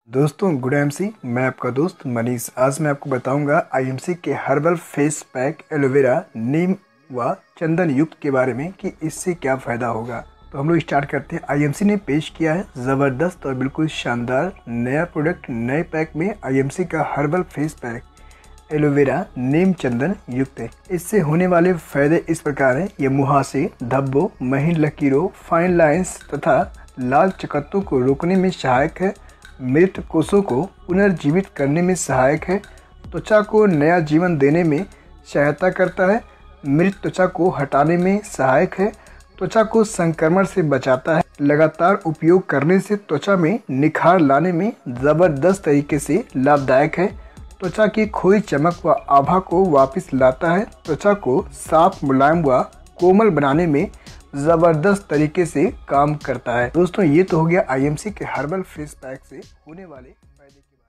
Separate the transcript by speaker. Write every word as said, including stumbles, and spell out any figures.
Speaker 1: दोस्तों good MC, मैं आपका दोस्त मनीष। आज मैं आपको बताऊंगा आईएमसी के हर्बल फेस पैक एलोवेरा नीम व चंदन युक्त के बारे में कि इससे क्या फ़ायदा होगा। तो हम लोग स्टार्ट करते हैं। आईएमसी ने पेश किया है ज़बरदस्त और बिल्कुल शानदार नया प्रोडक्ट नए पैक में आईएमसी का हर्बल फेस पैक एलोवेरा नीम चंदन युक्त है। इससे होने वाले फायदे इस प्रकार हैं। ये मुहासे, धब्बों, महीन लकीरों, फाइन लाइंस तथा लाल चकत्तों को रोकने में सहायक है। मृत कोषों को पुनर्जीवित करने में सहायक है। त्वचा को नया जीवन देने में सहायता करता है। मृत त्वचा को हटाने में सहायक है। त्वचा को संक्रमण से बचाता है। लगातार उपयोग करने से त्वचा में निखार लाने में ज़बरदस्त तरीके से लाभदायक है। त्वचा की खोई चमक व आभा को वापस लाता है। त्वचा को साफ, मुलायम व कोमल बनाने में ज़बरदस्त तरीके से काम करता है। दोस्तों ये तो हो गया आईएमसी के हर्बल फेस पैक से होने वाले फायदे के बारे में।